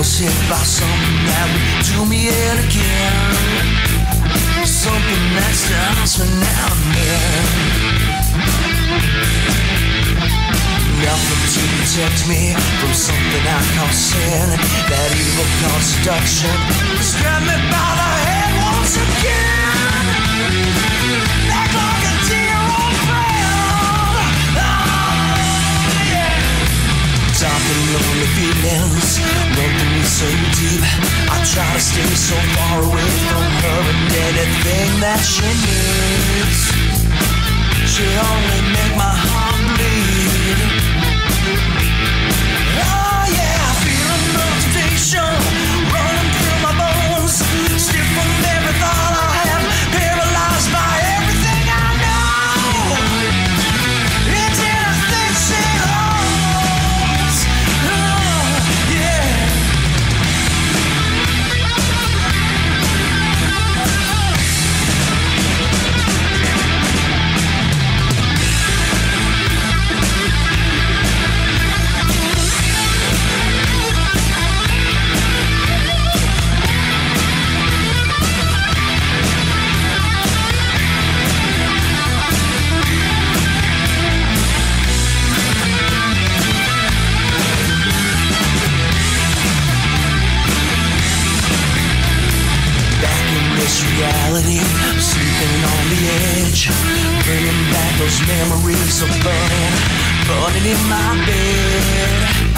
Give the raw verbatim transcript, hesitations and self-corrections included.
was hit by something that would do me in again. Something that stops me now and then. Nothing to protect me from something I call sin. That evil called seduction has grabbed me by the head once again. Back like a dear old friend. Oh, yeah. Top and lonely feelings run through me so deep. I try to stay so far away from her and anything that she needs. She only make my heart bleed. Oh yeah, feeling the temptation running through my bones. Stiff from every thought I have, paralyzed by everything I know. It's anything she owns. Oh yeah. Reality, sleeping on the edge, bringing back those memories of burning, burning in my bed.